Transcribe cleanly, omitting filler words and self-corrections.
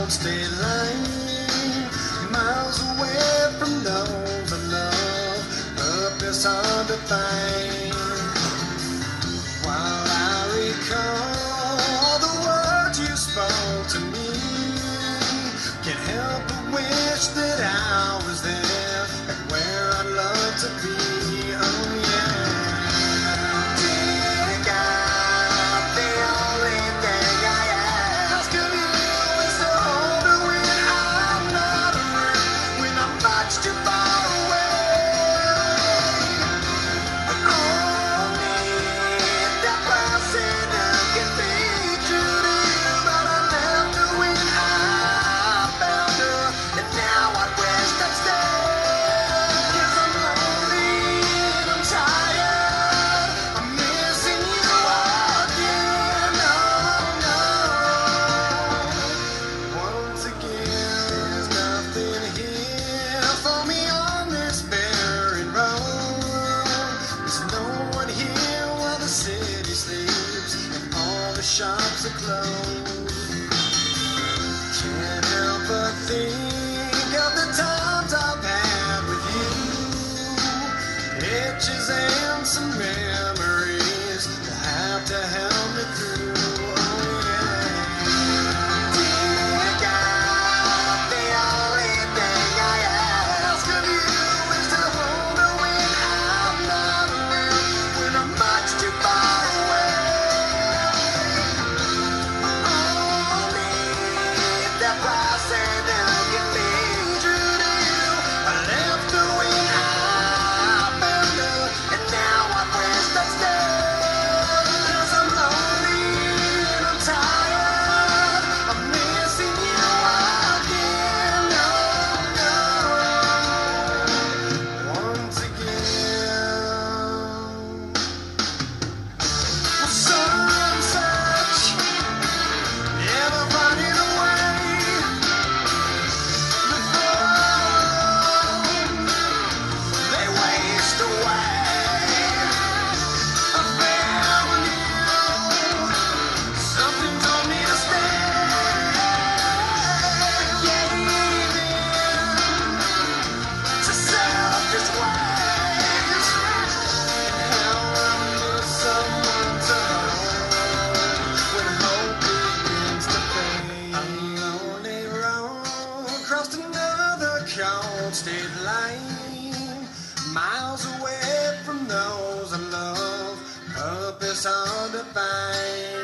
cold state line, miles away from those I love, up this undefined. While I recall the words you spoke to me, can't help but wish that I was there, and where I'd love to be. Oh yeah. Shops are closed. Can't help but think of the times I've had with you. Pictures and some memories will have to help me through. Oh yeah. Dear God, the only thing I ask of you is to hold me when I'm not around, when I'm much too far away. Cold state line, miles away from those I love, up this undefined.